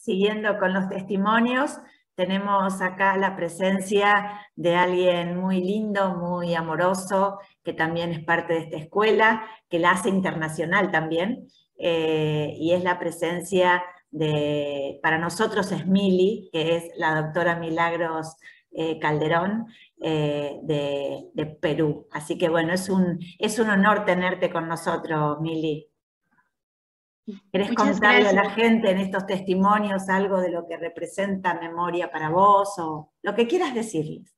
siguiendo con los testimonios, tenemos acá la presencia de alguien muy lindo, muy amoroso, que también es parte de esta escuela, que la hace internacional también, y es la presencia de, para nosotros es Mili, que es la doctora Milagros Calderón, de Perú. Así que bueno, es un honor tenerte con nosotros, Mili. ¿Querés Muchas contarle a gracias. la gente en estos testimonios algo de lo que representa memoria para vos o lo que quieras decirles?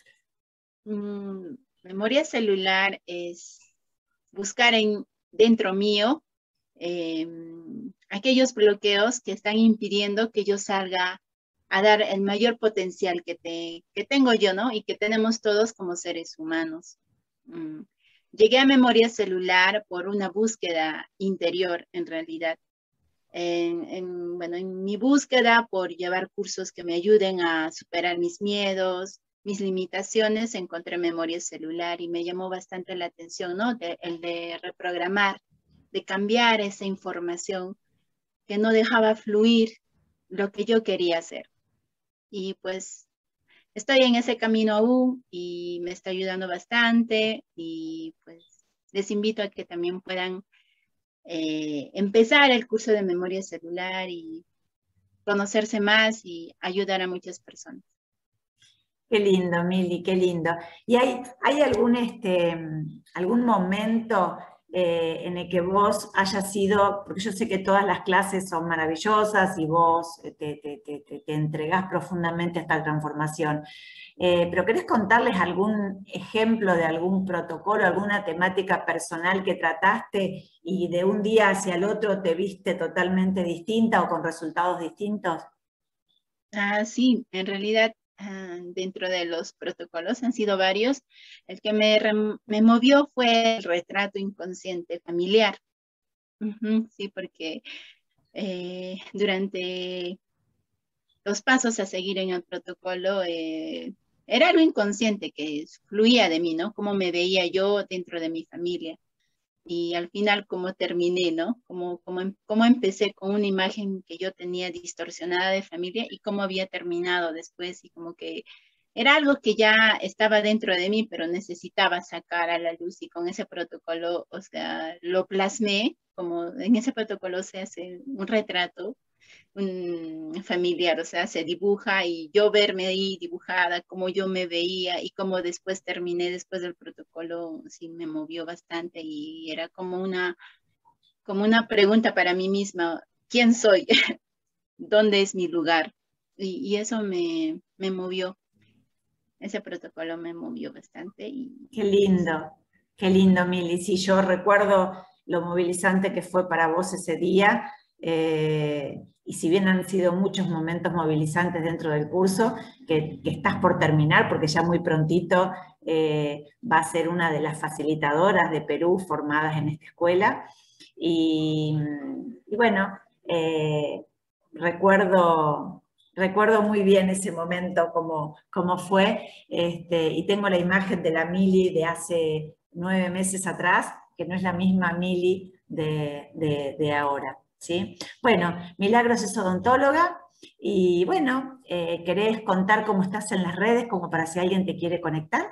Memoria celular es buscar dentro mío aquellos bloqueos que están impidiendo que yo salga a dar el mayor potencial que tengo yo, ¿no? Y que tenemos todos como seres humanos. Llegué a memoria celular por una búsqueda interior, en realidad. Bueno, en mi búsqueda por llevar cursos que me ayuden a superar mis miedos, mis limitaciones, encontré memoria celular y me llamó bastante la atención, ¿no? El de reprogramar, de cambiar esa información que no dejaba fluir lo que yo quería hacer. Y pues estoy en ese camino aún y me está ayudando bastante y pues les invito a que también puedan empezar el curso de memoria celular y conocerse más y ayudar a muchas personas. Qué lindo, Mili, qué lindo. ¿Y hay algún momento en el que vos hayas sido, porque yo sé que todas las clases son maravillosas y vos te entregás profundamente a esta transformación, pero ¿querés contarles algún ejemplo de algún protocolo, alguna temática personal que trataste y de un día hacia el otro te viste totalmente distinta o con resultados distintos? Sí, en realidad dentro de los protocolos han sido varios. El que me movió fue el retrato inconsciente familiar. Sí, porque durante los pasos a seguir en el protocolo era algo inconsciente que fluía de mí, ¿no? Cómo me veía yo dentro de mi familia. Y al final cómo terminé, ¿no? Cómo empecé con una imagen que yo tenía distorsionada de familia y cómo había terminado después y como que era algo que ya estaba dentro de mí, pero necesitaba sacar a la luz y con ese protocolo, o sea, lo plasmé, como en ese protocolo se hace un retrato un familiar, o sea, se dibuja y yo verme ahí dibujada, como yo me veía y como después terminé después del protocolo, sí me movió bastante y era como una pregunta para mí misma, ¿quién soy? ¿Dónde es mi lugar? Y eso me movió, ese protocolo me movió bastante Qué lindo, Mili. Sí, yo recuerdo lo movilizante que fue para vos ese día, y si bien han sido muchos momentos movilizantes dentro del curso, que estás por terminar, porque ya muy prontito va a ser una de las facilitadoras de Perú formadas en esta escuela. Y bueno, recuerdo muy bien ese momento, como fue, y tengo la imagen de la Mili de hace 9 meses atrás, que no es la misma Mili de ahora, ¿sí? Bueno, Milagros es odontóloga, y bueno, ¿querés contar cómo estás en las redes, como para si alguien te quiere conectar?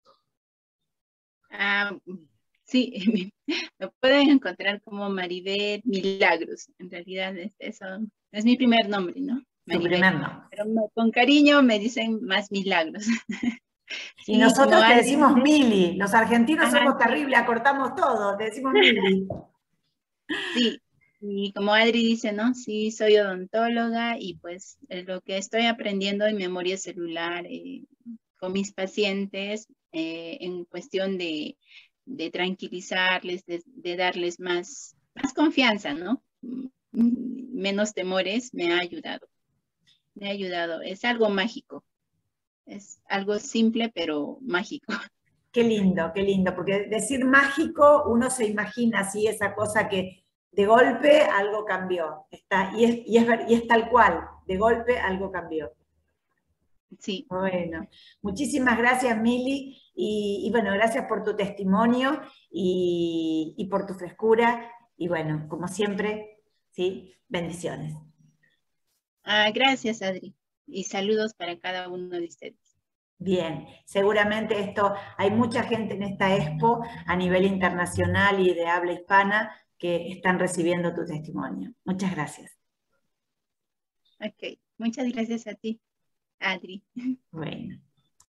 Ah, sí, me pueden encontrar como Maribel Milagros. En realidad, eso es mi primer nombre, ¿no? Tu Maribel. primer nombre. Pero con cariño me dicen más Milagros. Y Sí, como nosotros te Adri decimos dice. Mili, los argentinos somos Sí, terribles, acortamos todo, te decimos Mili. sí. Y como Adri dice, ¿no? Sí, soy odontóloga y pues lo que estoy aprendiendo en memoria celular con mis pacientes en cuestión de tranquilizarles, de darles más confianza, ¿no? Menos temores, me ha ayudado. Me ha ayudado. Es algo mágico. Es algo simple, pero mágico. Qué lindo, porque decir mágico, uno se imagina así esa cosa que de golpe algo cambió. Y es tal cual, de golpe algo cambió. Sí. Bueno, muchísimas gracias, Mili, y bueno, gracias por tu testimonio y por tu frescura, y bueno, como siempre, ¿sí? Bendiciones. Gracias, Adri. Y saludos para cada uno de ustedes. Bien, seguramente hay mucha gente en esta expo a nivel internacional y de habla hispana que están recibiendo tu testimonio. Muchas gracias. Ok, muchas gracias a ti, Adri. Bueno.